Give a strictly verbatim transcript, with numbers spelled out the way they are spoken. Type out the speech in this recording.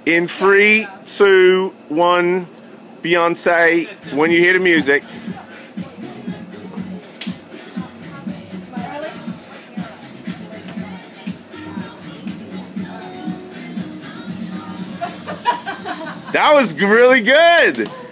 In three, two, one, Beyonce, when you hear the music. That was really good.